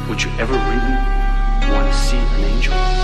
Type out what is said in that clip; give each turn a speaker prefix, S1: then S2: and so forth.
S1: Would you ever really want to see an angel?